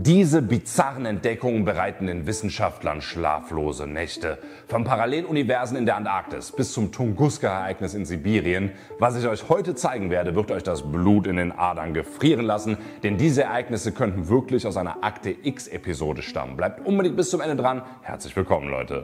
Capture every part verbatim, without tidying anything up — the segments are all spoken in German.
Diese bizarren Entdeckungen bereiten den Wissenschaftlern schlaflose Nächte. Von Paralleluniversen in der Antarktis bis zum Tunguska-Ereignis in Sibirien. Was ich euch heute zeigen werde, wird euch das Blut in den Adern gefrieren lassen, denn diese Ereignisse könnten wirklich aus einer Akte X-Episode stammen. Bleibt unbedingt bis zum Ende dran. Herzlich willkommen, Leute.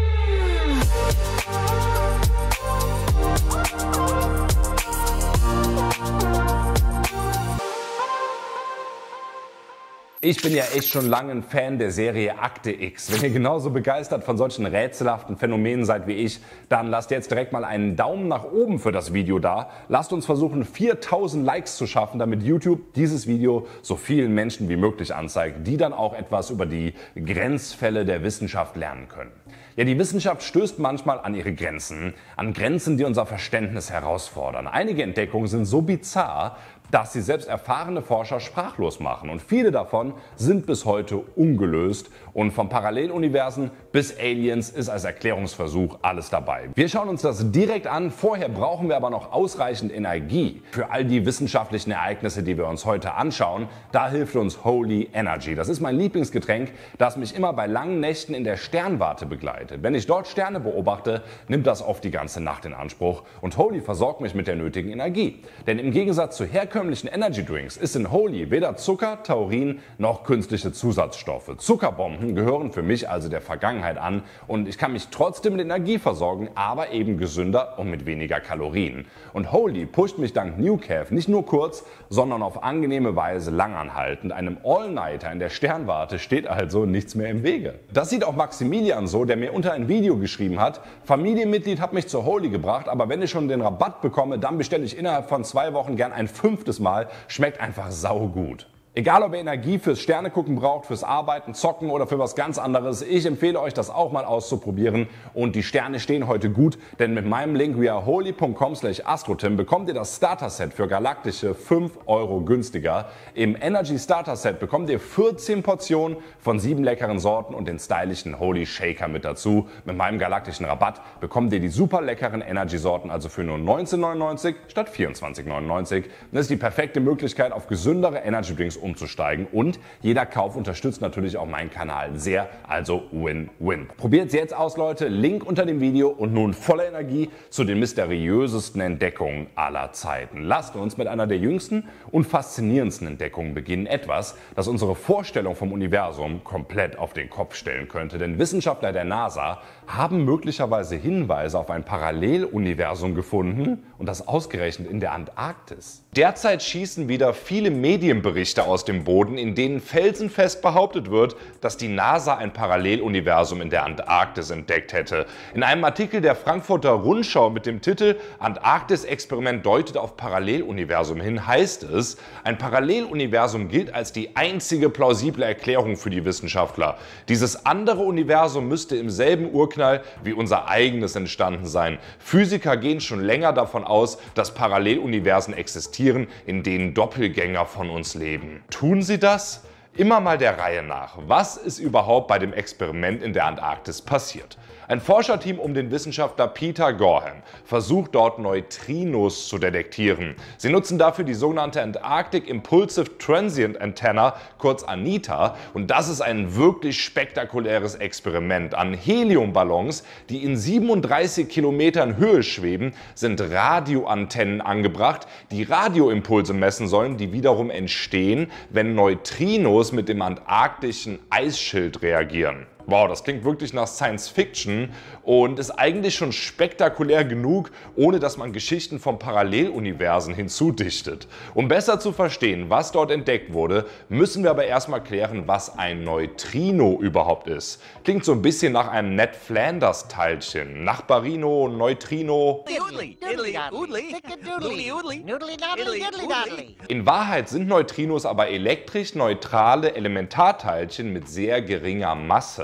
Ich bin ja echt schon lange ein Fan der Serie Akte X. Wenn ihr genauso begeistert von solchen rätselhaften Phänomenen seid wie ich, dann lasst jetzt direkt mal einen Daumen nach oben für das Video da. Lasst uns versuchen, viertausend Likes zu schaffen, damit YouTube dieses Video so vielen Menschen wie möglich anzeigt, die dann auch etwas über die Grenzfälle der Wissenschaft lernen können. Ja, die Wissenschaft stößt manchmal an ihre Grenzen, an Grenzen, die unser Verständnis herausfordern. Einige Entdeckungen sind so bizarr, dass sie selbst erfahrene Forscher sprachlos machen. Und viele davon sind bis heute ungelöst. Und von Paralleluniversen bis Aliens ist als Erklärungsversuch alles dabei. Wir schauen uns das direkt an. Vorher brauchen wir aber noch ausreichend Energie für all die wissenschaftlichen Ereignisse, die wir uns heute anschauen. Da hilft uns Holy Energy. Das ist mein Lieblingsgetränk, das mich immer bei langen Nächten in der Sternwarte begleitet. Wenn ich dort Sterne beobachte, nimmt das oft die ganze Nacht in Anspruch. Und Holy versorgt mich mit der nötigen Energie. Denn im Gegensatz zu herkömmlichen Energy Drinks ist in Holy weder Zucker, Taurin noch künstliche Zusatzstoffe. Zuckerbomben gehören für mich also der Vergangenheit an und ich kann mich trotzdem mit Energie versorgen, aber eben gesünder und mit weniger Kalorien. Und Holy pusht mich dank New Calf nicht nur kurz, sondern auf angenehme Weise langanhaltend. Einem All-Nighter in der Sternwarte steht also nichts mehr im Wege. Das sieht auch Maximilian so, der mir unter ein Video geschrieben hat: Familienmitglied hat mich zur Holy gebracht, aber wenn ich schon den Rabatt bekomme, dann bestelle ich innerhalb von zwei Wochen gern ein fünftes Mal. Schmeckt einfach saugut. Egal, ob ihr Energie fürs Sternegucken braucht, fürs Arbeiten, Zocken oder für was ganz anderes, ich empfehle euch, das auch mal auszuprobieren. Und die Sterne stehen heute gut, denn mit meinem Link via holy punkt com slash astrotim bekommt ihr das Starter-Set für galaktische fünf Euro günstiger. Im Energy Starter-Set bekommt ihr vierzehn Portionen von sieben leckeren Sorten und den stylischen Holy Shaker mit dazu. Mit meinem galaktischen Rabatt bekommt ihr die super leckeren Energy-Sorten also für nur neunzehn neunundneunzig statt vierundzwanzig neunundneunzig. Das ist die perfekte Möglichkeit, auf gesündere Energy-Drinks umzusteigen, und jeder Kauf unterstützt natürlich auch meinen Kanal sehr, also Win-Win. Probiert's jetzt aus, Leute, Link unter dem Video. Und nun voller Energie zu den mysteriösesten Entdeckungen aller Zeiten. Lasst uns mit einer der jüngsten und faszinierendsten Entdeckungen beginnen, etwas, das unsere Vorstellung vom Universum komplett auf den Kopf stellen könnte, denn Wissenschaftler der NASA haben möglicherweise Hinweise auf ein Paralleluniversum gefunden, und das ausgerechnet in der Antarktis. Derzeit schießen wieder viele Medienberichte aus dem Boden, in denen felsenfest behauptet wird, dass die NASA ein Paralleluniversum in der Antarktis entdeckt hätte. In einem Artikel der Frankfurter Rundschau mit dem Titel "Antarktis-Experiment deutet auf Paralleluniversum hin" heißt es, ein Paralleluniversum gilt als die einzige plausible Erklärung für die Wissenschaftler. Dieses andere Universum müsste im selben Urknall wie unser eigenes entstanden sein. Physiker gehen schon länger davon aus, dass Paralleluniversen existieren, in denen Doppelgänger von uns leben. Tun sie das? Immer mal der Reihe nach. Was ist überhaupt bei dem Experiment in der Antarktis passiert? Ein Forscherteam um den Wissenschaftler Peter Gorham versucht dort Neutrinos zu detektieren. Sie nutzen dafür die sogenannte Antarctic Impulsive Transient Antenna, kurz ANITA, und das ist ein wirklich spektakuläres Experiment. An Heliumballons, die in siebenunddreißig Kilometern Höhe schweben, sind Radioantennen angebracht, die Radioimpulse messen sollen, die wiederum entstehen, wenn Neutrinos mit dem antarktischen Eisschild reagieren. Wow, das klingt wirklich nach Science Fiction und ist eigentlich schon spektakulär genug, ohne dass man Geschichten von Paralleluniversen hinzudichtet. Um besser zu verstehen, was dort entdeckt wurde, müssen wir aber erstmal klären, was ein Neutrino überhaupt ist. Klingt so ein bisschen nach einem Ned Flanders Teilchen. Nachbarino, Neutrino. In Wahrheit sind Neutrinos aber elektrisch neutrale Elementarteilchen mit sehr geringer Masse.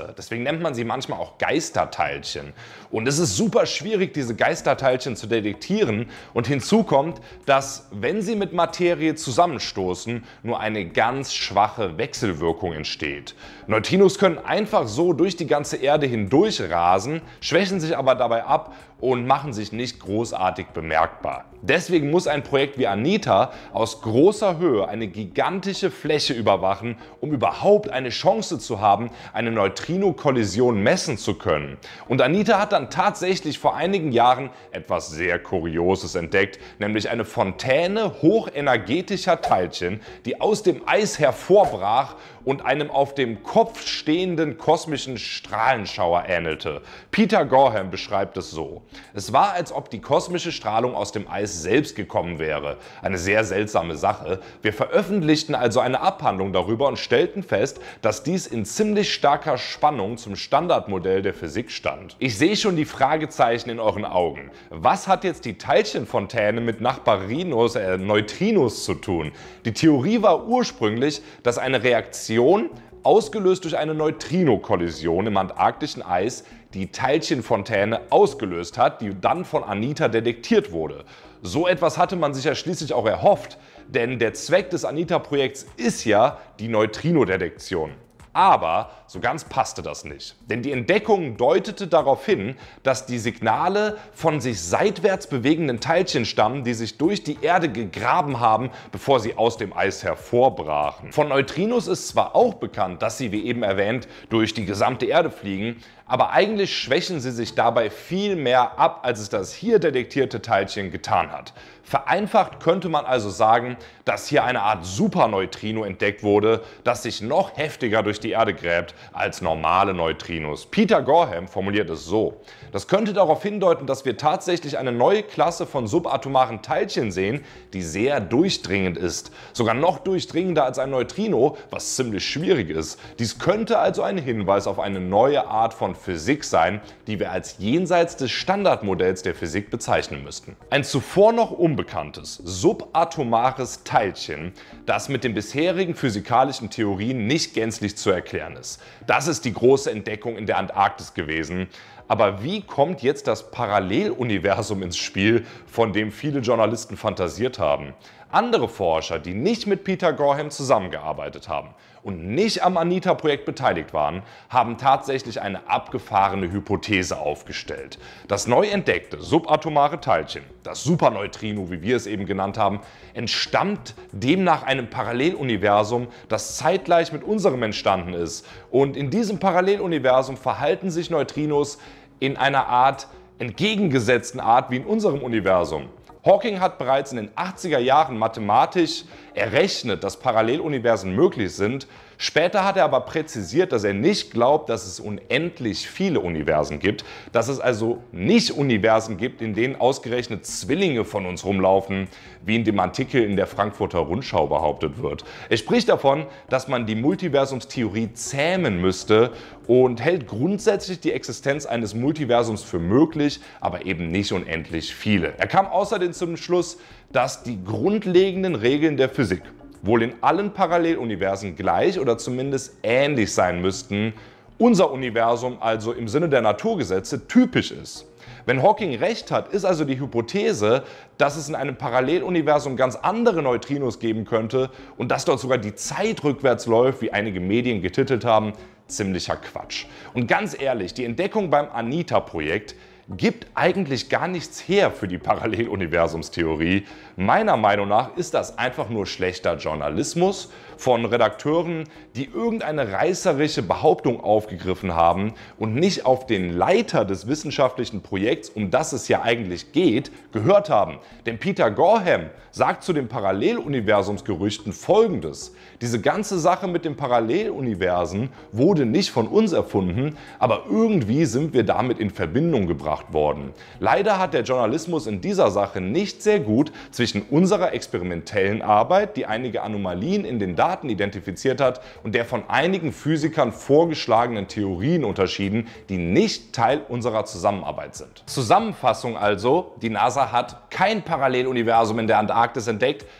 Masse. Deswegen nennt man sie manchmal auch Geisterteilchen. Und es ist super schwierig, diese Geisterteilchen zu detektieren. Und hinzu kommt, dass, wenn sie mit Materie zusammenstoßen, nur eine ganz schwache Wechselwirkung entsteht. Neutrinos können einfach so durch die ganze Erde hindurch rasen, schwächen sich aber dabei ab und machen sich nicht großartig bemerkbar. Deswegen muss ein Projekt wie ANITA aus großer Höhe eine gigantische Fläche überwachen, um überhaupt eine Chance zu haben, eine Neutrino-Kollision messen zu können. Und ANITA hat dann tatsächlich vor einigen Jahren etwas sehr Kurioses entdeckt, nämlich eine Fontäne hochenergetischer Teilchen, die aus dem Eis hervorbrach und einem auf dem Kopf stehenden kosmischen Strahlenschauer ähnelte. Peter Gorham beschreibt es so: Es war, als ob die kosmische Strahlung aus dem Eis selbst gekommen wäre. Eine sehr seltsame Sache. Wir veröffentlichten also eine Abhandlung darüber und stellten fest, dass dies in ziemlich starker Spannung zum Standardmodell der Physik stand. Ich sehe schon die Fragezeichen in euren Augen. Was hat jetzt die Teilchenfontäne mit Nachbarinos, äh, Neutrinos zu tun? Die Theorie war ursprünglich, dass eine Reaktion, ausgelöst durch eine Neutrino-Kollision im antarktischen Eis, die Teilchenfontäne ausgelöst hat, die dann von ANITA detektiert wurde. So etwas hatte man sich ja schließlich auch erhofft, denn der Zweck des ANITA-Projekts ist ja die Neutrino-Detektion. Aber so ganz passte das nicht, denn die Entdeckung deutete darauf hin, dass die Signale von sich seitwärts bewegenden Teilchen stammen, die sich durch die Erde gegraben haben, bevor sie aus dem Eis hervorbrachen. Von Neutrinos ist zwar auch bekannt, dass sie, wie eben erwähnt, durch die gesamte Erde fliegen, aber eigentlich schwächen sie sich dabei viel mehr ab, als es das hier detektierte Teilchen getan hat. Vereinfacht könnte man also sagen, dass hier eine Art Superneutrino entdeckt wurde, das sich noch heftiger durch die Erde gräbt als normale Neutrinos. Peter Gorham formuliert es so: Das könnte darauf hindeuten, dass wir tatsächlich eine neue Klasse von subatomaren Teilchen sehen, die sehr durchdringend ist. Sogar noch durchdringender als ein Neutrino, was ziemlich schwierig ist. Dies könnte also ein Hinweis auf eine neue Art von Physik sein, die wir als jenseits des Standardmodells der Physik bezeichnen müssten. Ein zuvor noch unbekanntes, subatomares Teilchen, das mit den bisherigen physikalischen Theorien nicht gänzlich zu erklären ist. Das ist die große Entdeckung in der Antarktis gewesen. Aber wie kommt jetzt das Paralleluniversum ins Spiel, von dem viele Journalisten fantasiert haben? Andere Forscher, die nicht mit Peter Gorham zusammengearbeitet haben und nicht am ANITA-Projekt beteiligt waren, haben tatsächlich eine abgefahrene Hypothese aufgestellt. Das neu entdeckte subatomare Teilchen, das Superneutrino, wie wir es eben genannt haben, entstammt demnach einem Paralleluniversum, das zeitgleich mit unserem entstanden ist. Und in diesem Paralleluniversum verhalten sich Neutrinos in einer Art entgegengesetzten Art wie in unserem Universum. Hawking hat bereits in den achtziger Jahren mathematisch errechnet, dass Paralleluniversen möglich sind. Später hat er aber präzisiert, dass er nicht glaubt, dass es unendlich viele Universen gibt, dass es also nicht Universen gibt, in denen ausgerechnet Zwillinge von uns rumlaufen, wie in dem Artikel in der Frankfurter Rundschau behauptet wird. Er spricht davon, dass man die Multiversumstheorie zähmen müsste und hält grundsätzlich die Existenz eines Multiversums für möglich, aber eben nicht unendlich viele. Er kam außerdem zum Schluss, dass die grundlegenden Regeln der Physik wohl in allen Paralleluniversen gleich oder zumindest ähnlich sein müssten, unser Universum also im Sinne der Naturgesetze typisch ist. Wenn Hawking recht hat, ist also die Hypothese, dass es in einem Paralleluniversum ganz andere Neutrinos geben könnte und dass dort sogar die Zeit rückwärts läuft, wie einige Medien getitelt haben, ziemlicher Quatsch. Und ganz ehrlich, die Entdeckung beim ANITA-Projekt gibt eigentlich gar nichts her für die Paralleluniversumstheorie. Meiner Meinung nach ist das einfach nur schlechter Journalismus von Redakteuren, die irgendeine reißerische Behauptung aufgegriffen haben und nicht auf den Leiter des wissenschaftlichen Projekts, um das es ja eigentlich geht, gehört haben. Denn Peter Gorham sagt zu den Paralleluniversumsgerüchten Folgendes: Diese ganze Sache mit den Paralleluniversen wurde nicht von uns erfunden, aber irgendwie sind wir damit in Verbindung gebracht worden. Leider hat der Journalismus in dieser Sache nicht sehr gut zwischen unserer experimentellen Arbeit, die einige Anomalien in den Daten identifiziert hat, und der von einigen Physikern vorgeschlagenen Theorien unterschieden, die nicht Teil unserer Zusammenarbeit sind. Zusammenfassung also: Die NASA hat kein Paralleluniversum in der Antarktis entdeckt,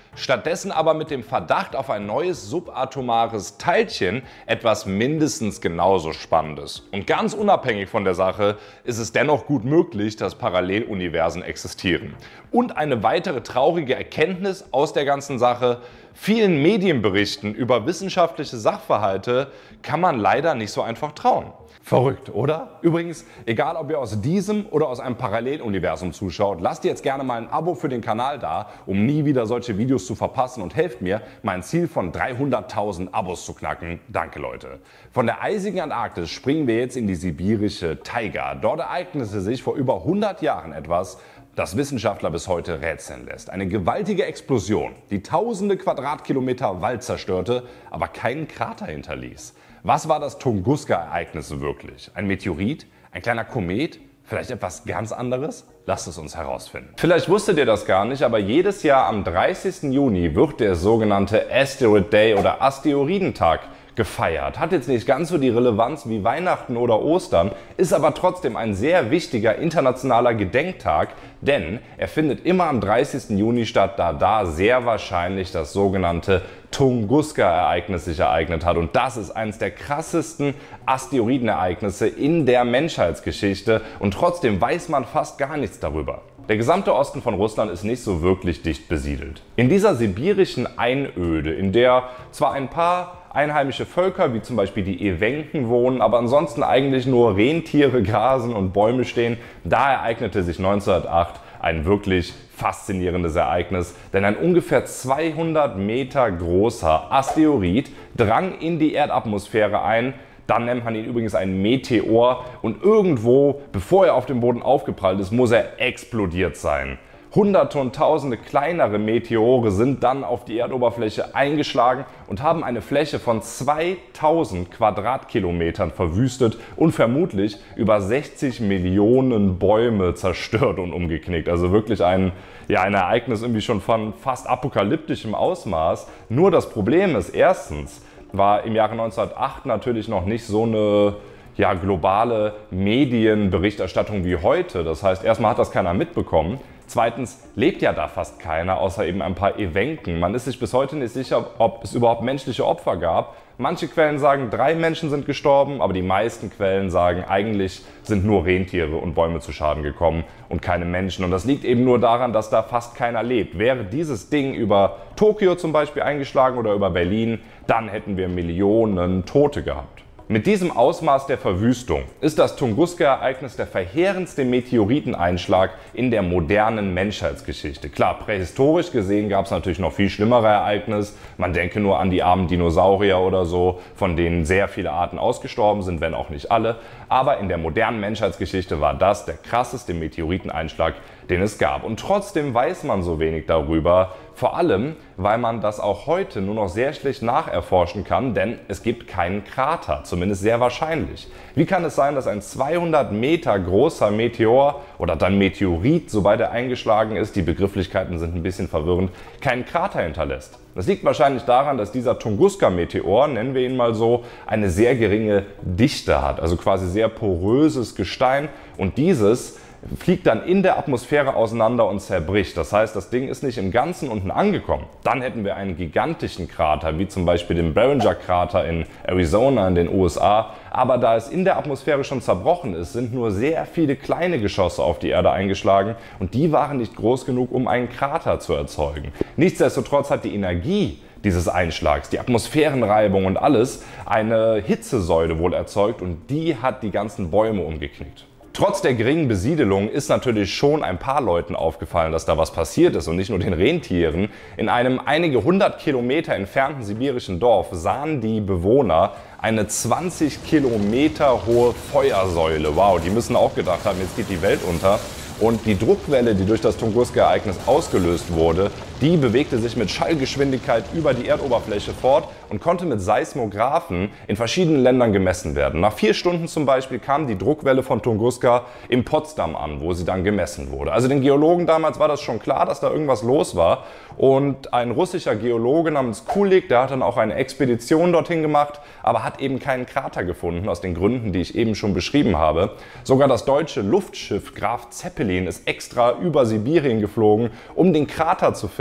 Stattdessen aber mit dem Verdacht auf ein neues subatomares Teilchen, etwas mindestens genauso Spannendes. Und ganz unabhängig von der Sache ist es dennoch gut möglich, dass Paralleluniversen existieren. Und eine weitere traurige Erkenntnis aus der ganzen Sache: Vielen Medienberichten über wissenschaftliche Sachverhalte kann man leider nicht so einfach trauen. Verrückt, oder? Übrigens, egal ob ihr aus diesem oder aus einem Paralleluniversum zuschaut, lasst jetzt gerne mal ein Abo für den Kanal da, um nie wieder solche Videos zu verpassen, und helft mir, mein Ziel von dreihunderttausend Abos zu knacken. Danke, Leute. Von der eisigen Antarktis springen wir jetzt in die sibirische Taiga. Dort ereignete sich vor über hundert Jahren etwas, das Wissenschaftler bis heute rätseln lässt. Eine gewaltige Explosion, die tausende Quadratkilometer Wald zerstörte, aber keinen Krater hinterließ. Was war das Tunguska-Ereignis wirklich? Ein Meteorit? Ein kleiner Komet? Vielleicht etwas ganz anderes? Lasst es uns herausfinden. Vielleicht wusstet ihr das gar nicht, aber jedes Jahr am dreißigsten Juni wird der sogenannte Asteroid Day oder Asteroidentag gefeiert. Hat jetzt nicht ganz so die Relevanz wie Weihnachten oder Ostern, ist aber trotzdem ein sehr wichtiger internationaler Gedenktag, denn er findet immer am dreißigsten Juni statt, da da sehr wahrscheinlich das sogenannte Tunguska-Ereignis sich ereignet hat. Und das ist eines der krassesten Asteroidenereignisse in der Menschheitsgeschichte, und trotzdem weiß man fast gar nichts darüber. Der gesamte Osten von Russland ist nicht so wirklich dicht besiedelt. In dieser sibirischen Einöde, in der zwar ein paar einheimische Völker, wie zum Beispiel die Ewenken, wohnen, aber ansonsten eigentlich nur Rentiere grasen und Bäume stehen, da ereignete sich neunzehnhundertacht ein wirklich faszinierendes Ereignis, denn ein ungefähr zweihundert Meter großer Asteroid drang in die Erdatmosphäre ein. Dann nennt man ihn übrigens einen Meteor, und irgendwo, bevor er auf dem Boden aufgeprallt ist, muss er explodiert sein. Hunderte und tausende kleinere Meteore sind dann auf die Erdoberfläche eingeschlagen und haben eine Fläche von zweitausend Quadratkilometern verwüstet und vermutlich über sechzig Millionen Bäume zerstört und umgeknickt. Also wirklich ein, ja, ein Ereignis irgendwie schon von fast apokalyptischem Ausmaß. Nur das Problem ist, erstens war im Jahre neunzehnhundertacht natürlich noch nicht so eine ja, globale Medienberichterstattung wie heute. Das heißt, erstmal hat das keiner mitbekommen. Zweitens lebt ja da fast keiner, außer eben ein paar Ewenken. Man ist sich bis heute nicht sicher, ob es überhaupt menschliche Opfer gab. Manche Quellen sagen, drei Menschen sind gestorben, aber die meisten Quellen sagen, eigentlich sind nur Rentiere und Bäume zu Schaden gekommen und keine Menschen. Und das liegt eben nur daran, dass da fast keiner lebt. Wäre dieses Ding über Tokio zum Beispiel eingeschlagen oder über Berlin, dann hätten wir Millionen Tote gehabt. Mit diesem Ausmaß der Verwüstung ist das Tunguska-Ereignis der verheerendste Meteoriteneinschlag in der modernen Menschheitsgeschichte. Klar, prähistorisch gesehen gab es natürlich noch viel schlimmere Ereignisse. Man denke nur an die armen Dinosaurier oder so, von denen sehr viele Arten ausgestorben sind, wenn auch nicht alle. Aber in der modernen Menschheitsgeschichte war das der krasseste Meteoriteneinschlag, den es gab. Und trotzdem weiß man so wenig darüber, vor allem, weil man das auch heute nur noch sehr schlecht nacherforschen kann, denn es gibt keinen Krater, zumindest sehr wahrscheinlich. Wie kann es sein, dass ein zweihundert Meter großer Meteor oder dann Meteorit, sobald er eingeschlagen ist, die Begrifflichkeiten sind ein bisschen verwirrend, keinen Krater hinterlässt? Das liegt wahrscheinlich daran, dass dieser Tunguska-Meteor, nennen wir ihn mal so, eine sehr geringe Dichte hat, also quasi sehr poröses Gestein, und dieses fliegt dann in der Atmosphäre auseinander und zerbricht. Das heißt, das Ding ist nicht im Ganzen unten angekommen. Dann hätten wir einen gigantischen Krater, wie zum Beispiel den Barringer-Krater in Arizona in den U S A. Aber da es in der Atmosphäre schon zerbrochen ist, sind nur sehr viele kleine Geschosse auf die Erde eingeschlagen, und die waren nicht groß genug, um einen Krater zu erzeugen. Nichtsdestotrotz hat die Energie dieses Einschlags, die Atmosphärenreibung und alles, eine Hitzesäule wohl erzeugt, und die hat die ganzen Bäume umgeknickt. Trotz der geringen Besiedelung ist natürlich schon ein paar Leuten aufgefallen, dass da was passiert ist, und nicht nur den Rentieren. In einem einige hundert Kilometer entfernten sibirischen Dorf sahen die Bewohner eine zwanzig Kilometer hohe Feuersäule. Wow, die müssen auch gedacht haben, jetzt geht die Welt unter. Und die Druckwelle, die durch das Tunguska-Ereignis ausgelöst wurde, die bewegte sich mit Schallgeschwindigkeit über die Erdoberfläche fort und konnte mit Seismographen in verschiedenen Ländern gemessen werden. Nach vier Stunden zum Beispiel kam die Druckwelle von Tunguska in Potsdam an, wo sie dann gemessen wurde. Also den Geologen damals war das schon klar, dass da irgendwas los war. Und ein russischer Geologe namens Kulik, der hat dann auch eine Expedition dorthin gemacht, aber hat eben keinen Krater gefunden, aus den Gründen, die ich eben schon beschrieben habe. Sogar das deutsche Luftschiff Graf Zeppelin ist extra über Sibirien geflogen, um den Krater zu finden.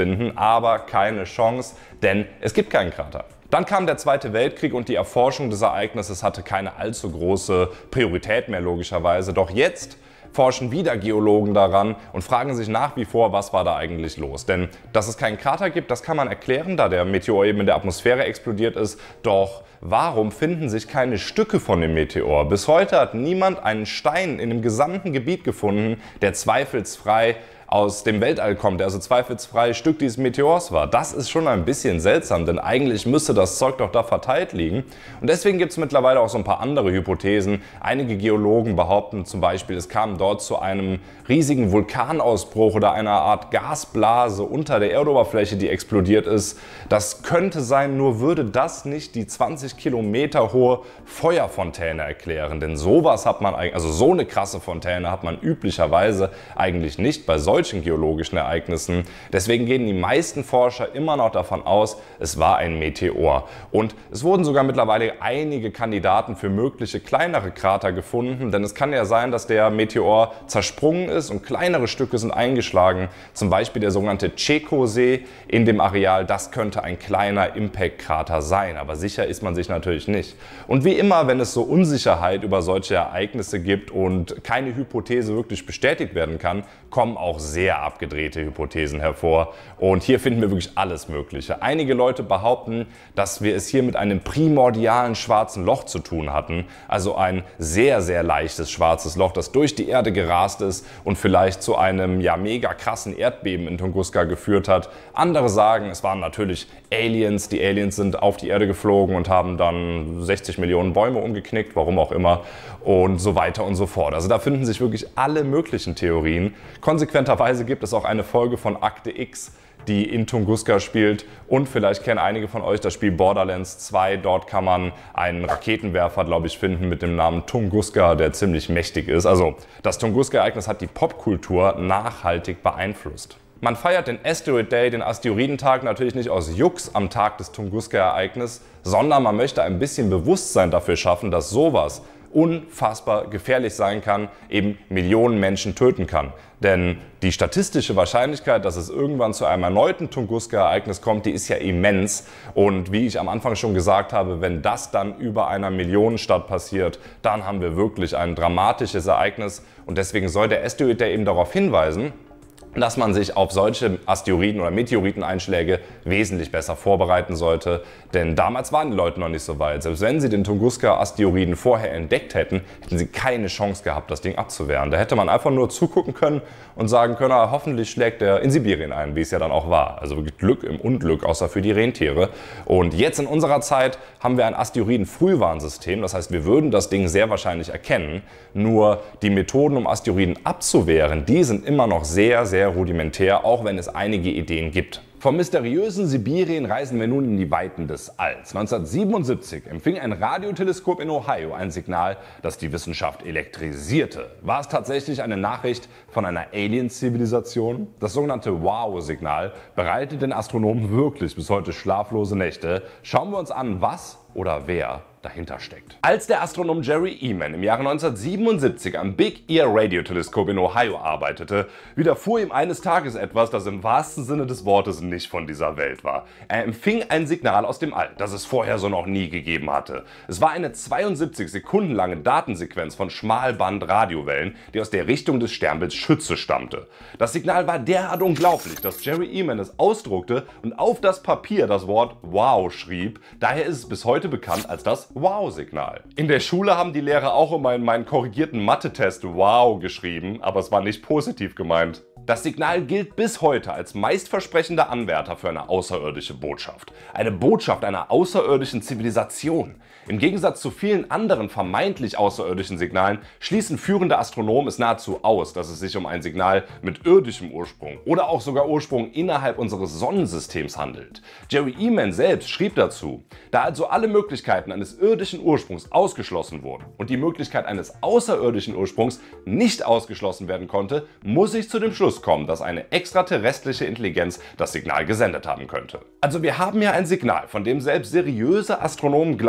finden, aber keine Chance, denn es gibt keinen Krater. Dann kam der Zweite Weltkrieg und die Erforschung des Ereignisses hatte keine allzu große Priorität mehr logischerweise. Doch jetzt forschen wieder Geologen daran und fragen sich nach wie vor, was war da eigentlich los. Denn dass es keinen Krater gibt, das kann man erklären, da der Meteor eben in der Atmosphäre explodiert ist. Doch warum finden sich keine Stücke von dem Meteor? Bis heute hat niemand einen Stein in dem gesamten Gebiet gefunden, der zweifelsfrei aus dem Weltall kommt, der also zweifelsfrei Stück dieses Meteors war. Das ist schon ein bisschen seltsam, denn eigentlich müsste das Zeug doch da verteilt liegen. Und deswegen gibt es mittlerweile auch so ein paar andere Hypothesen. Einige Geologen behaupten zum Beispiel, es kam dort zu einem riesigen Vulkanausbruch oder einer Art Gasblase unter der Erdoberfläche, die explodiert ist. Das könnte sein, nur würde das nicht die zwanzig Kilometer hohe Feuerfontäne erklären. Denn sowas hat man, also so eine krasse Fontäne hat man üblicherweise eigentlich nicht bei solchen solchen geologischen Ereignissen. Deswegen gehen die meisten Forscher immer noch davon aus, es war ein Meteor. Und es wurden sogar mittlerweile einige Kandidaten für mögliche kleinere Krater gefunden, denn es kann ja sein, dass der Meteor zersprungen ist und kleinere Stücke sind eingeschlagen. Zum Beispiel der sogenannte Cheko-See in dem Areal, das könnte ein kleiner Impact-Krater sein, aber sicher ist man sich natürlich nicht. Und wie immer, wenn es so Unsicherheit über solche Ereignisse gibt und keine Hypothese wirklich bestätigt werden kann, kommen auch sehr abgedrehte Hypothesen hervor. Und hier finden wir wirklich alles Mögliche. Einige Leute behaupten, dass wir es hier mit einem primordialen schwarzen Loch zu tun hatten. Also ein sehr, sehr leichtes schwarzes Loch, das durch die Erde gerast ist und vielleicht zu einem ja mega krassen Erdbeben in Tunguska geführt hat. Andere sagen, es waren natürlich Aliens. Die Aliens sind auf die Erde geflogen und haben dann sechzig Millionen Bäume umgeknickt, warum auch immer. Und so weiter und so fort. Also da finden sich wirklich alle möglichen Theorien. Konsequenterweise gibt es auch eine Folge von Akte X, die in Tunguska spielt. Und vielleicht kennen einige von euch das Spiel Borderlands zwei. Dort kann man einen Raketenwerfer, glaube ich, finden mit dem Namen Tunguska, der ziemlich mächtig ist. Also das Tunguska-Ereignis hat die Popkultur nachhaltig beeinflusst. Man feiert den Asteroid Day, den Asteroidentag, natürlich nicht aus Jux am Tag des Tunguska-Ereignisses, sondern man möchte ein bisschen Bewusstsein dafür schaffen, dass sowas unfassbar gefährlich sein kann, eben Millionen Menschen töten kann. Denn die statistische Wahrscheinlichkeit, dass es irgendwann zu einem erneuten Tunguska-Ereignis kommt, die ist ja immens. Und wie ich am Anfang schon gesagt habe, wenn das dann über einer Millionenstadt passiert, dann haben wir wirklich ein dramatisches Ereignis. Und deswegen soll der Asteroid Day eben darauf hinweisen, dass man sich auf solche Asteroiden- oder Meteoriteneinschläge wesentlich besser vorbereiten sollte. Denn damals waren die Leute noch nicht so weit. Selbst wenn sie den Tunguska-Asteroiden vorher entdeckt hätten, hätten sie keine Chance gehabt, das Ding abzuwehren. Da hätte man einfach nur zugucken können und sagen können, ah, hoffentlich schlägt er in Sibirien ein, wie es ja dann auch war. Also wirklich Glück im Unglück, außer für die Rentiere. Und jetzt in unserer Zeit haben wir ein Asteroiden-Frühwarnsystem. Das heißt, wir würden das Ding sehr wahrscheinlich erkennen. Nur die Methoden, um Asteroiden abzuwehren, die sind immer noch sehr, sehr rudimentär, auch wenn es einige Ideen gibt. Vom mysteriösen Sibirien reisen wir nun in die Weiten des Alls. neunzehnhundertsiebenundsiebzig empfing ein Radioteleskop in Ohio ein Signal, das die Wissenschaft elektrisierte. War es tatsächlich eine Nachricht von einer Alien-Zivilisation? Das sogenannte Wow-Signal bereitet den Astronomen wirklich bis heute schlaflose Nächte. Schauen wir uns an, was oder wer dahinter steckt. Als der Astronom Jerry Ehman im Jahre neunzehnhundertsiebenundsiebzig am Big Ear Radioteleskop in Ohio arbeitete, widerfuhr ihm eines Tages etwas, das im wahrsten Sinne des Wortes nicht von dieser Welt war. Er empfing ein Signal aus dem All, das es vorher so noch nie gegeben hatte. Es war eine zweiundsiebzig Sekunden lange Datensequenz von Schmalband-Radiowellen, die aus der Richtung des Sternbilds Schütze stammte. Das Signal war derart unglaublich, dass Jerry Ehman es ausdruckte und auf das Papier das Wort Wow schrieb. Daher ist es bis heute bekannt als das Wow-Signal. In der Schule haben die Lehrer auch immer in meinen korrigierten Mathe-Test Wow geschrieben, aber es war nicht positiv gemeint. Das Signal gilt bis heute als meistversprechender Anwärter für eine außerirdische Botschaft. Eine Botschaft einer außerirdischen Zivilisation. Im Gegensatz zu vielen anderen vermeintlich außerirdischen Signalen schließen führende Astronomen es nahezu aus, dass es sich um ein Signal mit irdischem Ursprung oder auch sogar Ursprung innerhalb unseres Sonnensystems handelt. Jerry Ehman selbst schrieb dazu: Da also alle Möglichkeiten eines irdischen Ursprungs ausgeschlossen wurden und die Möglichkeit eines außerirdischen Ursprungs nicht ausgeschlossen werden konnte, muss ich zu dem Schluss kommen, dass eine extraterrestrische Intelligenz das Signal gesendet haben könnte. Also wir haben ja ein Signal, von dem selbst seriöse Astronomen glauben, es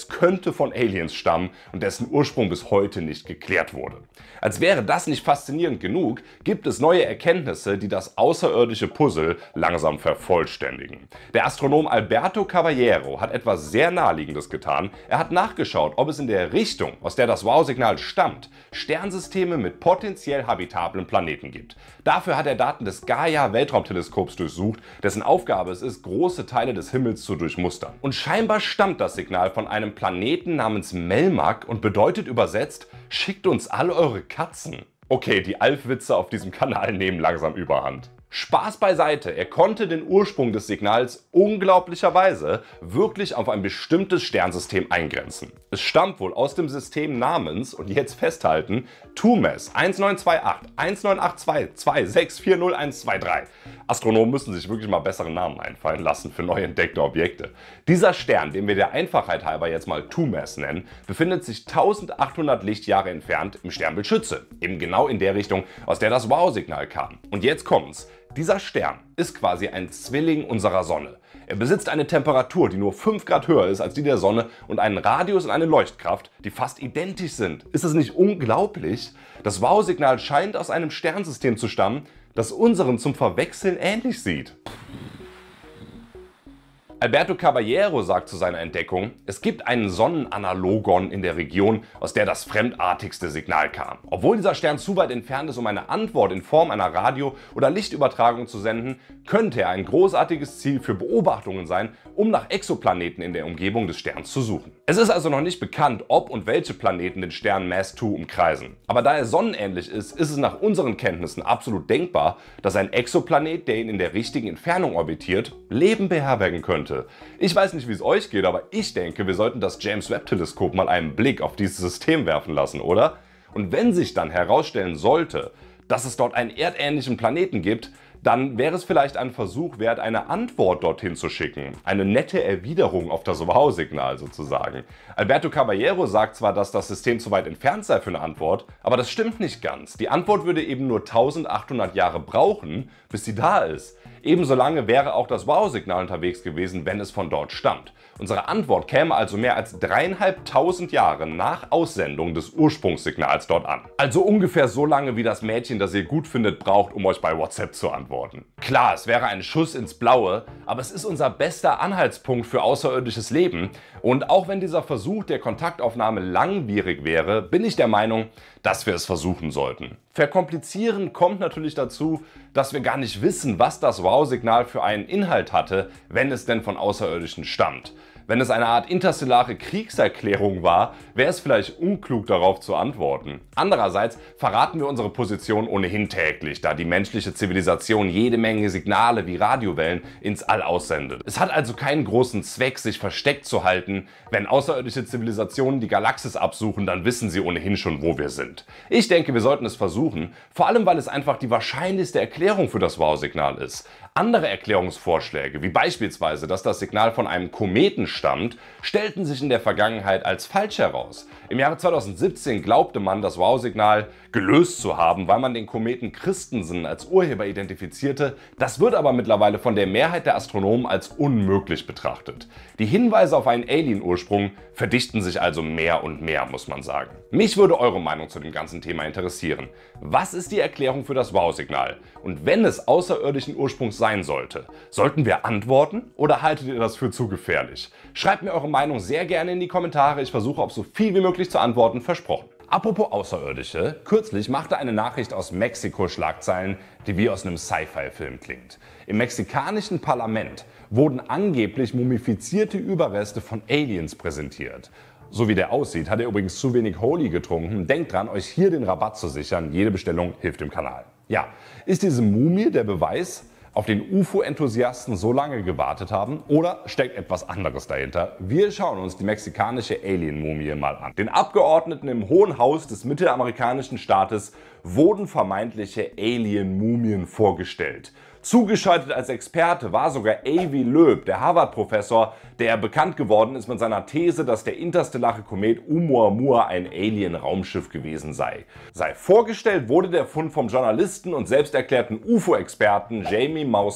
es könnte von Aliens stammen und dessen Ursprung bis heute nicht geklärt wurde. Als wäre das nicht faszinierend genug, gibt es neue Erkenntnisse, die das außerirdische Puzzle langsam vervollständigen. Der Astronom Alberto Caballero hat etwas sehr Naheliegendes getan. Er hat nachgeschaut, ob es in der Richtung, aus der das Wow-Signal stammt, Sternsysteme mit potenziell habitablen Planeten gibt. Dafür hat er Daten des Gaia-Weltraumteleskops durchsucht, dessen Aufgabe es ist, große Teile des Himmels zu durchmustern. Und scheinbar stammt das Signal von einem Planeten namens Melmac und bedeutet übersetzt: schickt uns alle eure Katzen. Okay, die Alf-Witze auf diesem Kanal nehmen langsam überhand. Spaß beiseite, er konnte den Ursprung des Signals unglaublicherweise wirklich auf ein bestimmtes Sternsystem eingrenzen. Es stammt wohl aus dem System namens, und jetzt festhalten, TUMES eins neun zwei acht eins neun acht zwei zwei sechs vier null eins zwei drei. Astronomen müssen sich wirklich mal bessere Namen einfallen lassen für neu entdeckte Objekte. Dieser Stern, den wir der Einfachheit halber jetzt mal TUMES nennen, befindet sich eintausendachthundert Lichtjahre entfernt im Sternbild Schütze, eben genau in der Richtung, aus der das Wow-Signal kam. Und jetzt kommt's. Dieser Stern ist quasi ein Zwilling unserer Sonne. Er besitzt eine Temperatur, die nur fünf Grad höher ist als die der Sonne und einen Radius und eine Leuchtkraft, die fast identisch sind. Ist es nicht unglaublich? Das Wow-Signal scheint aus einem Sternsystem zu stammen, das unserem zum Verwechseln ähnlich sieht. Alberto Caballero sagt zu seiner Entdeckung, es gibt einen Sonnenanalogon in der Region, aus der das fremdartigste Signal kam. Obwohl dieser Stern zu weit entfernt ist, um eine Antwort in Form einer Radio- oder Lichtübertragung zu senden, könnte er ein großartiges Ziel für Beobachtungen sein, um nach Exoplaneten in der Umgebung des Sterns zu suchen. Es ist also noch nicht bekannt, ob und welche Planeten den Stern Mass zwei umkreisen. Aber da er sonnenähnlich ist, ist es nach unseren Kenntnissen absolut denkbar, dass ein Exoplanet, der ihn in der richtigen Entfernung orbitiert, Leben beherbergen könnte. Ich weiß nicht, wie es euch geht, aber ich denke, wir sollten das James-Webb-Teleskop mal einen Blick auf dieses System werfen lassen, oder? Und wenn sich dann herausstellen sollte, dass es dort einen erdähnlichen Planeten gibt, dann wäre es vielleicht ein Versuch wert, eine Antwort dorthin zu schicken. Eine nette Erwiderung auf das Wow-Signal sozusagen. Alberto Caballero sagt zwar, dass das System zu weit entfernt sei für eine Antwort, aber das stimmt nicht ganz. Die Antwort würde eben nur eintausendachthundert Jahre brauchen, bis sie da ist. Ebenso lange wäre auch das Wow-Signal unterwegs gewesen, wenn es von dort stammt. Unsere Antwort käme also mehr als dreieinhalbtausend Jahre nach Aussendung des Ursprungssignals dort an. Also ungefähr so lange, wie das Mädchen, das ihr gut findet, braucht, um euch bei WhatsApp zu antworten. Klar, es wäre ein Schuss ins Blaue, aber es ist unser bester Anhaltspunkt für außerirdisches Leben. Und auch wenn dieser Versuch der Kontaktaufnahme langwierig wäre, bin ich der Meinung, dass wir es versuchen sollten. Verkomplizieren kommt natürlich dazu, dass wir gar nicht wissen, was das Wow-Signal für einen Inhalt hatte, wenn es denn von Außerirdischen stammt. Wenn es eine Art interstellare Kriegserklärung war, wäre es vielleicht unklug, darauf zu antworten. Andererseits verraten wir unsere Position ohnehin täglich, da die menschliche Zivilisation jede Menge Signale wie Radiowellen ins All aussendet. Es hat also keinen großen Zweck, sich versteckt zu halten. Wenn außerirdische Zivilisationen die Galaxis absuchen, dann wissen sie ohnehin schon, wo wir sind. Ich denke, wir sollten es versuchen, vor allem weil es einfach die wahrscheinlichste Erklärung für das Wow-Signal ist. Andere Erklärungsvorschläge, wie beispielsweise, dass das Signal von einem Kometen stammt, stellten sich in der Vergangenheit als falsch heraus. Im Jahre zweitausendsiebzehn glaubte man, das Wow-Signal gelöst zu haben, weil man den Kometen Christensen als Urheber identifizierte. Das wird aber mittlerweile von der Mehrheit der Astronomen als unmöglich betrachtet. Die Hinweise auf einen Alien-Ursprung verdichten sich also mehr und mehr, muss man sagen. Mich würde eure Meinung zu dem ganzen Thema interessieren. Was ist die Erklärung für das Wow-Signal? Und wenn es außerirdischen Ursprungs sein sollte, sollten wir antworten oder haltet ihr das für zu gefährlich? Schreibt mir eure Meinung sehr gerne in die Kommentare. Ich versuche auf so viel wie möglich zu antworten, versprochen. Apropos Außerirdische, kürzlich machte eine Nachricht aus Mexiko Schlagzeilen, die wie aus einem Sci-Fi-Film klingt. Im mexikanischen Parlament wurden angeblich mumifizierte Überreste von Aliens präsentiert. So wie der aussieht, hat er übrigens zu wenig Holy getrunken. Denkt dran, euch hier den Rabatt zu sichern. Jede Bestellung hilft dem Kanal. Ja, ist diese Mumie der Beweis, auf den U F O-Enthusiasten so lange gewartet haben, oder steckt etwas anderes dahinter? Wir schauen uns die mexikanische Alien-Mumie mal an. Den Abgeordneten im Hohen Haus des mittelamerikanischen Staates wurden vermeintliche Alien-Mumien vorgestellt. Zugeschaltet als Experte war sogar Avi Loeb, der Harvard-Professor, der bekannt geworden ist mit seiner These, dass der interstellare Komet Oumuamua ein Alien-Raumschiff gewesen sei. Sei vorgestellt wurde der Fund vom Journalisten und selbst erklärten U F O-Experten Jamie Maussan.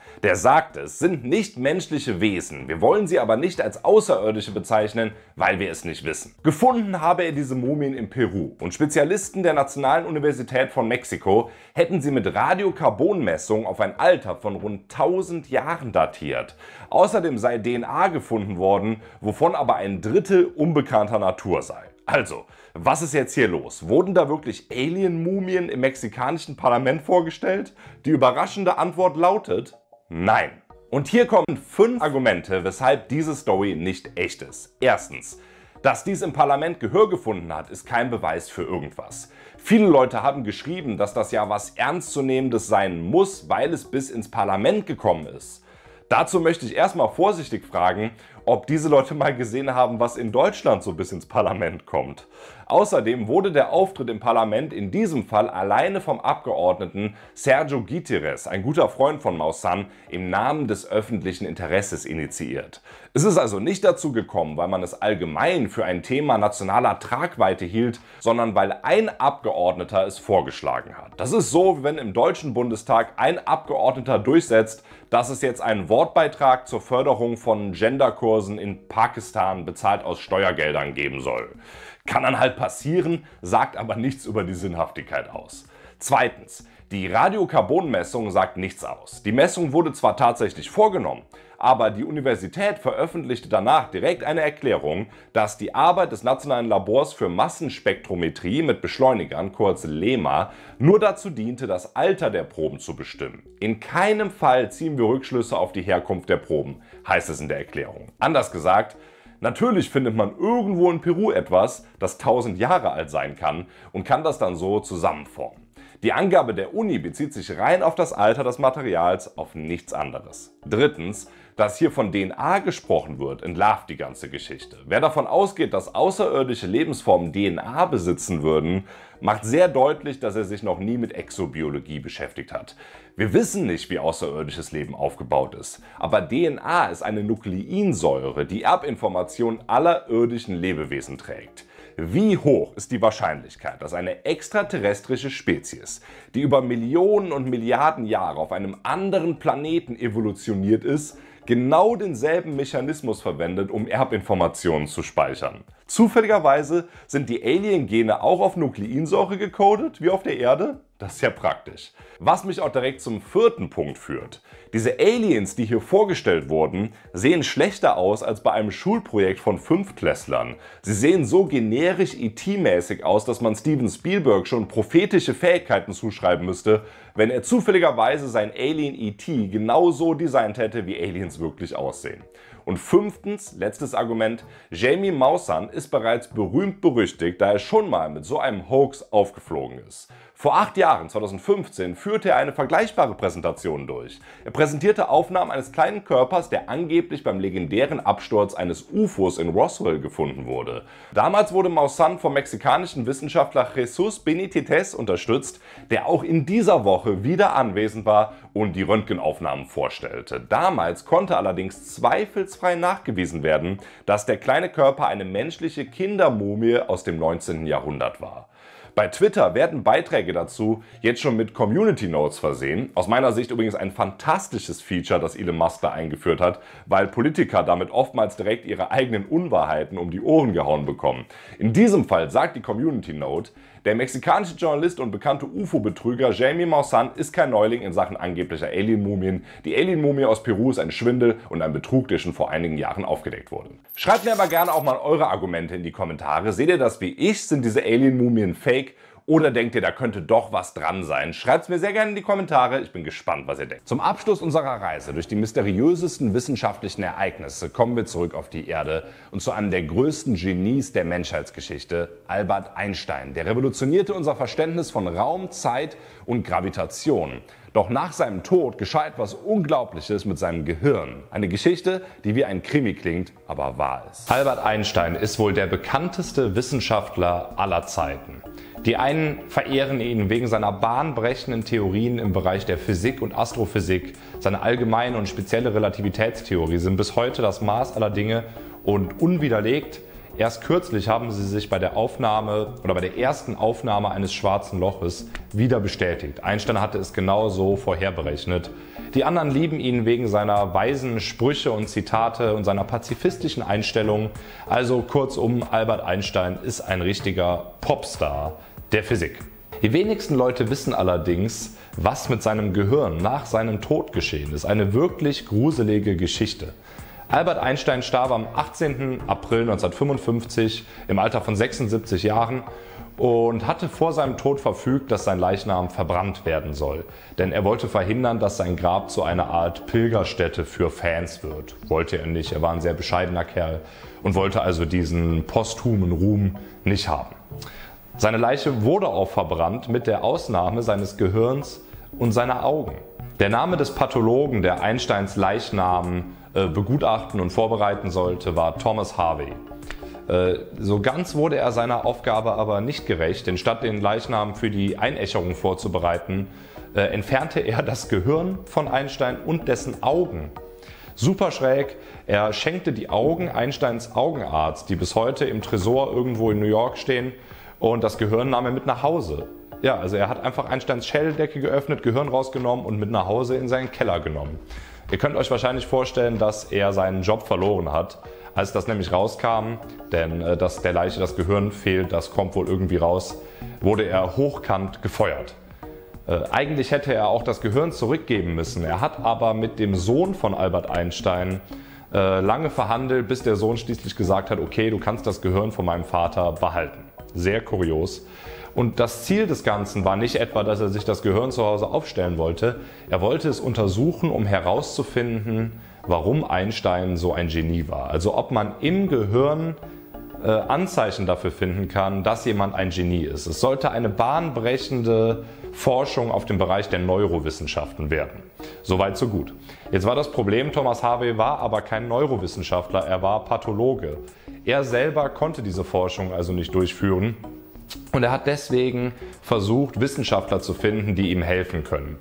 Der sagte, es sind nicht menschliche Wesen, wir wollen sie aber nicht als Außerirdische bezeichnen, weil wir es nicht wissen. Gefunden habe er diese Mumien in Peru und Spezialisten der Nationalen Universität von Mexiko hätten sie mit Radiokarbonmessungen auf ein Alter von rund tausend Jahren datiert. Außerdem sei D N A gefunden worden, wovon aber ein Drittel unbekannter Natur sei. Also, was ist jetzt hier los? Wurden da wirklich Alien-Mumien im mexikanischen Parlament vorgestellt? Die überraschende Antwort lautet: Nein. Und hier kommen fünf Argumente, weshalb diese Story nicht echt ist. Erstens: Dass dies im Parlament Gehör gefunden hat, ist kein Beweis für irgendwas. Viele Leute haben geschrieben, dass das ja was Ernstzunehmendes sein muss, weil es bis ins Parlament gekommen ist. Dazu möchte ich erstmal vorsichtig fragen, ob diese Leute mal gesehen haben, was in Deutschland so bis ins Parlament kommt. Außerdem wurde der Auftritt im Parlament in diesem Fall alleine vom Abgeordneten Sergio Guitierrez, ein guter Freund von Maussan, im Namen des öffentlichen Interesses initiiert. Es ist also nicht dazu gekommen, weil man es allgemein für ein Thema nationaler Tragweite hielt, sondern weil ein Abgeordneter es vorgeschlagen hat. Das ist so, wie wenn im Deutschen Bundestag ein Abgeordneter durchsetzt, dass es jetzt einen Wortbeitrag zur Förderung von Genderkursen in Pakistan bezahlt aus Steuergeldern geben soll. Kann dann halt passieren, sagt aber nichts über die Sinnhaftigkeit aus. Zweitens: Die Radiokarbonmessung sagt nichts aus. Die Messung wurde zwar tatsächlich vorgenommen, aber die Universität veröffentlichte danach direkt eine Erklärung, dass die Arbeit des Nationalen Labors für Massenspektrometrie mit Beschleunigern, kurz LEMA, nur dazu diente, das Alter der Proben zu bestimmen. In keinem Fall ziehen wir Rückschlüsse auf die Herkunft der Proben, heißt es in der Erklärung. Anders gesagt: Natürlich findet man irgendwo in Peru etwas, das tausend Jahre alt sein kann, und kann das dann so zusammenformen. Die Angabe der Uni bezieht sich rein auf das Alter des Materials, auf nichts anderes. Drittens: Dass hier von D N A gesprochen wird, entlarvt die ganze Geschichte. Wer davon ausgeht, dass außerirdische Lebensformen D N A besitzen würden, macht sehr deutlich, dass er sich noch nie mit Exobiologie beschäftigt hat. Wir wissen nicht, wie außerirdisches Leben aufgebaut ist, aber D N A ist eine Nukleinsäure, die Erbinformationen aller irdischen Lebewesen trägt. Wie hoch ist die Wahrscheinlichkeit, dass eine extraterrestrische Spezies, die über Millionen und Milliarden Jahre auf einem anderen Planeten evolutioniert ist, genau denselben Mechanismus verwendet, um Erbinformationen zu speichern? Zufälligerweise sind die Alien-Gene auch auf Nukleinsäure gecodet, wie auf der Erde? Das ist ja praktisch. Was mich auch direkt zum vierten Punkt führt. Diese Aliens, die hier vorgestellt wurden, sehen schlechter aus als bei einem Schulprojekt von Fünftklässlern. Sie sehen so generisch E T-mäßig aus, dass man Steven Spielberg schon prophetische Fähigkeiten zuschreiben müsste, wenn er zufälligerweise sein Alien E T genauso designt hätte, wie Aliens wirklich aussehen. Und fünftens, letztes Argument: Jaime Maussan ist bereits berühmt-berüchtigt, da er schon mal mit so einem Hoax aufgeflogen ist. Vor acht Jahren, zweitausendfünfzehn, führte er eine vergleichbare Präsentation durch. Er präsentierte Aufnahmen eines kleinen Körpers, der angeblich beim legendären Absturz eines U F Os in Roswell gefunden wurde. Damals wurde Maussan vom mexikanischen Wissenschaftler Jesus Benitez unterstützt, der auch in dieser Woche wieder anwesend war und die Röntgenaufnahmen vorstellte. Damals konnte allerdings zweifelsfrei nachgewiesen werden, dass der kleine Körper eine menschliche Kindermumie aus dem neunzehnten Jahrhundert war. Bei Twitter werden Beiträge dazu jetzt schon mit Community Notes versehen. Aus meiner Sicht übrigens ein fantastisches Feature, das Elon Musk da eingeführt hat, weil Politiker damit oftmals direkt ihre eigenen Unwahrheiten um die Ohren gehauen bekommen. In diesem Fall sagt die Community Note: Der mexikanische Journalist und bekannte U F O-Betrüger Jaime Maussan ist kein Neuling in Sachen angeblicher Alien-Mumien. Die Alien-Mumie aus Peru ist ein Schwindel und ein Betrug, der schon vor einigen Jahren aufgedeckt wurde. Schreibt mir aber gerne auch mal eure Argumente in die Kommentare. Seht ihr das wie ich? Sind diese Alien-Mumien fake? Oder denkt ihr, da könnte doch was dran sein? Schreibt es mir sehr gerne in die Kommentare. Ich bin gespannt, was ihr denkt. Zum Abschluss unserer Reise durch die mysteriösesten wissenschaftlichen Ereignisse kommen wir zurück auf die Erde und zu einem der größten Genies der Menschheitsgeschichte, Albert Einstein. Der revolutionierte unser Verständnis von Raum, Zeit und Gravitation. Doch nach seinem Tod geschah etwas Unglaubliches mit seinem Gehirn. Eine Geschichte, die wie ein Krimi klingt, aber wahr ist. Albert Einstein ist wohl der bekannteste Wissenschaftler aller Zeiten. Die einen verehren ihn wegen seiner bahnbrechenden Theorien im Bereich der Physik und Astrophysik. Seine allgemeine und spezielle Relativitätstheorie sind bis heute das Maß aller Dinge und unwiderlegt. Erst kürzlich haben sie sich bei der Aufnahme oder bei der ersten Aufnahme eines schwarzen Loches wieder bestätigt. Einstein hatte es genau so vorherberechnet. Die anderen lieben ihn wegen seiner weisen Sprüche und Zitate und seiner pazifistischen Einstellung. Also kurzum, Albert Einstein ist ein richtiger Popstar der Physik. Die wenigsten Leute wissen allerdings, was mit seinem Gehirn nach seinem Tod geschehen ist. Eine wirklich gruselige Geschichte. Albert Einstein starb am achtzehnten April neunzehnhundertfünfundfünfzig im Alter von sechsundsiebzig Jahren und hatte vor seinem Tod verfügt, dass sein Leichnam verbrannt werden soll. Denn er wollte verhindern, dass sein Grab zu einer Art Pilgerstätte für Fans wird. Wollte er nicht, er war ein sehr bescheidener Kerl und wollte also diesen posthumen Ruhm nicht haben. Seine Leiche wurde auch verbrannt mit der Ausnahme seines Gehirns und seiner Augen. Der Name des Pathologen, der Einsteins Leichnam äh, begutachten und vorbereiten sollte, war Thomas Harvey. Äh, so ganz wurde er seiner Aufgabe aber nicht gerecht, denn statt den Leichnam für die Einäscherung vorzubereiten, äh, entfernte er das Gehirn von Einstein und dessen Augen. Super schräg, er schenkte die Augen Einsteins Augenarzt, die bis heute im Tresor irgendwo in New York stehen, und das Gehirn nahm er mit nach Hause. Ja, also er hat einfach Einsteins Schelldecke geöffnet, Gehirn rausgenommen und mit nach Hause in seinen Keller genommen. Ihr könnt euch wahrscheinlich vorstellen, dass er seinen Job verloren hat, als das nämlich rauskam, denn äh, dass der Leiche das Gehirn fehlt, das kommt wohl irgendwie raus, wurde er hochkant gefeuert. Äh, eigentlich hätte er auch das Gehirn zurückgeben müssen. Er hat aber mit dem Sohn von Albert Einstein äh, lange verhandelt, bis der Sohn schließlich gesagt hat, okay, du kannst das Gehirn von meinem Vater behalten. Sehr kurios. Und das Ziel des Ganzen war nicht etwa, dass er sich das Gehirn zu Hause aufstellen wollte. Er wollte es untersuchen, um herauszufinden, warum Einstein so ein Genie war. Also ob man im Gehirn äh, Anzeichen dafür finden kann, dass jemand ein Genie ist. Es sollte eine bahnbrechende Forschung auf dem Bereich der Neurowissenschaften werden. Soweit so gut. Jetzt war das Problem, Thomas Harvey war aber kein Neurowissenschaftler, er war Pathologe. Er selber konnte diese Forschung also nicht durchführen und er hat deswegen versucht, Wissenschaftler zu finden, die ihm helfen können.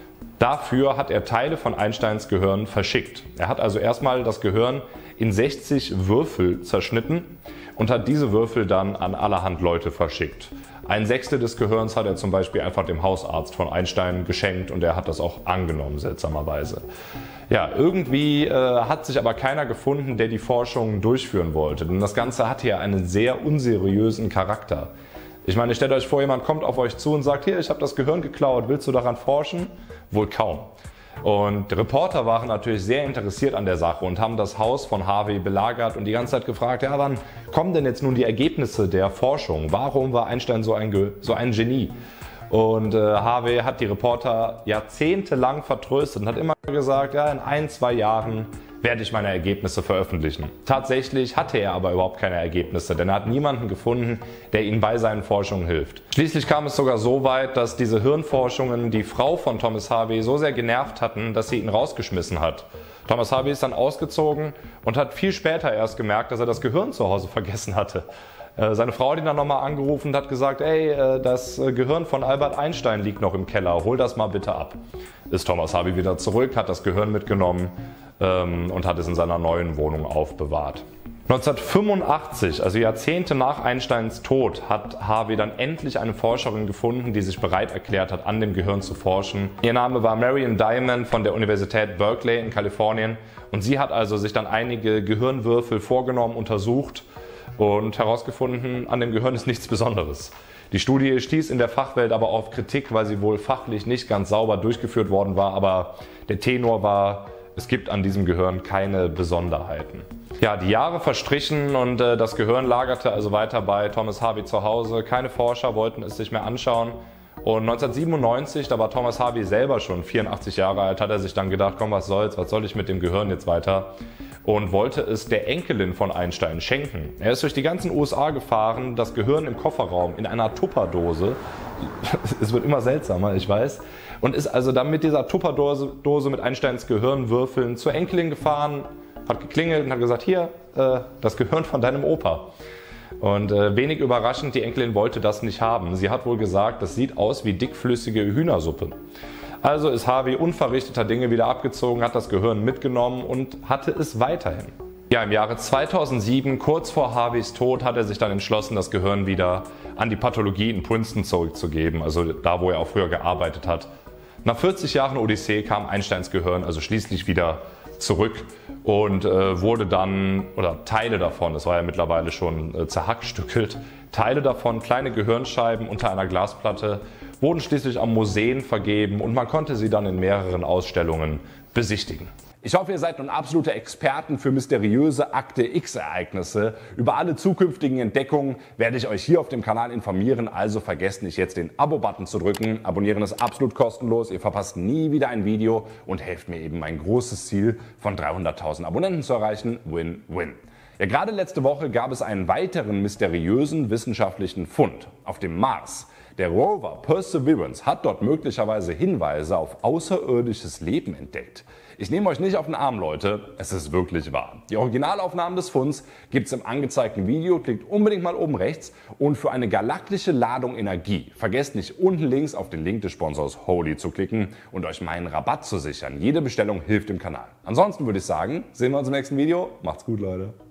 Dafür hat er Teile von Einsteins Gehirn verschickt. Er hat also erstmal das Gehirn in sechzig Würfel zerschnitten und hat diese Würfel dann an allerhand Leute verschickt. Ein Sechstel des Gehirns hat er zum Beispiel einfach dem Hausarzt von Einstein geschenkt und er hat das auch angenommen, seltsamerweise. Ja, irgendwie äh, hat sich aber keiner gefunden, der die Forschung durchführen wollte, denn das Ganze hatte ja einen sehr unseriösen Charakter. Ich meine, stellt euch vor, jemand kommt auf euch zu und sagt, hier, ich habe das Gehirn geklaut, willst du daran forschen? Wohl kaum. Und die Reporter waren natürlich sehr interessiert an der Sache und haben das Haus von Harvey belagert und die ganze Zeit gefragt, ja, wann kommen denn jetzt nun die Ergebnisse der Forschung? Warum war Einstein so ein, Ge so ein Genie? Und äh, Harvey hat die Reporter jahrzehntelang vertröstet und hat immer gesagt, ja, in ein, zwei Jahren werde ich meine Ergebnisse veröffentlichen. Tatsächlich hatte er aber überhaupt keine Ergebnisse, denn er hat niemanden gefunden, der ihm bei seinen Forschungen hilft. Schließlich kam es sogar so weit, dass diese Hirnforschungen die Frau von Thomas Harvey so sehr genervt hatten, dass sie ihn rausgeschmissen hat. Thomas Harvey ist dann ausgezogen und hat viel später erst gemerkt, dass er das Gehirn zu Hause vergessen hatte. Seine Frau hat ihn dann nochmal angerufen und hat gesagt, ey, das Gehirn von Albert Einstein liegt noch im Keller, hol das mal bitte ab. Ist Thomas Harvey wieder zurück, hat das Gehirn mitgenommen ähm, und hat es in seiner neuen Wohnung aufbewahrt. neunzehnhundertfünfundachtzig, also Jahrzehnte nach Einsteins Tod, hat Harvey dann endlich eine Forscherin gefunden, die sich bereit erklärt hat, an dem Gehirn zu forschen. Ihr Name war Marion Diamond von der Universität Berkeley in Kalifornien und sie hat also sich dann einige Gehirnwürfel vorgenommen, untersucht und herausgefunden, an dem Gehirn ist nichts Besonderes. Die Studie stieß in der Fachwelt aber auf Kritik, weil sie wohl fachlich nicht ganz sauber durchgeführt worden war, aber der Tenor war, es gibt an diesem Gehirn keine Besonderheiten. Ja, die Jahre verstrichen und äh, das Gehirn lagerte also weiter bei Thomas Harvey zu Hause. Keine Forscher wollten es sich mehr anschauen. Und neunzehnhundertsiebenundneunzig, da war Thomas Harvey selber schon vierundachtzig Jahre alt, hat er sich dann gedacht, komm, was soll's, was soll ich mit dem Gehirn jetzt weiter? Und wollte es der Enkelin von Einstein schenken. Er ist durch die ganzen U S A gefahren, das Gehirn im Kofferraum in einer Tupperdose, es wird immer seltsamer, ich weiß, und ist also dann mit dieser Tupperdose Dose mit Einsteins Gehirnwürfeln zur Enkelin gefahren, hat geklingelt und hat gesagt, hier, äh, das Gehirn von deinem Opa. Und äh, wenig überraschend, die Enkelin wollte das nicht haben. Sie hat wohl gesagt, das sieht aus wie dickflüssige Hühnersuppe. Also ist Harvey unverrichteter Dinge wieder abgezogen, hat das Gehirn mitgenommen und hatte es weiterhin. Ja, im Jahre zweitausendsieben, kurz vor Harveys Tod, hat er sich dann entschlossen, das Gehirn wieder an die Pathologie in Princeton zurückzugeben, also da, wo er auch früher gearbeitet hat. Nach vierzig Jahren Odyssee kam Einsteins Gehirn also schließlich wieder zurück und äh, wurde dann, oder Teile davon, das war ja mittlerweile schon äh, zerhackstückelt, Teile davon, kleine Gehirnscheiben unter einer Glasplatte, wurden schließlich an Museen vergeben und man konnte sie dann in mehreren Ausstellungen besichtigen. Ich hoffe, ihr seid nun absolute Experten für mysteriöse Akte X-Ereignisse. Über alle zukünftigen Entdeckungen werde ich euch hier auf dem Kanal informieren, also vergesst nicht jetzt den Abo-Button zu drücken. Abonnieren ist absolut kostenlos, ihr verpasst nie wieder ein Video und helft mir eben mein großes Ziel von dreihunderttausend Abonnenten zu erreichen. Win-win. Ja, gerade letzte Woche gab es einen weiteren mysteriösen wissenschaftlichen Fund auf dem Mars. Der Rover Perseverance hat dort möglicherweise Hinweise auf außerirdisches Leben entdeckt. Ich nehme euch nicht auf den Arm, Leute, es ist wirklich wahr. Die Originalaufnahmen des Funds gibt es im angezeigten Video, klickt unbedingt mal oben rechts und für eine galaktische Ladung Energie vergesst nicht unten links auf den Link des Sponsors Holy zu klicken und euch meinen Rabatt zu sichern. Jede Bestellung hilft dem Kanal. Ansonsten würde ich sagen, sehen wir uns im nächsten Video. Macht's gut, Leute.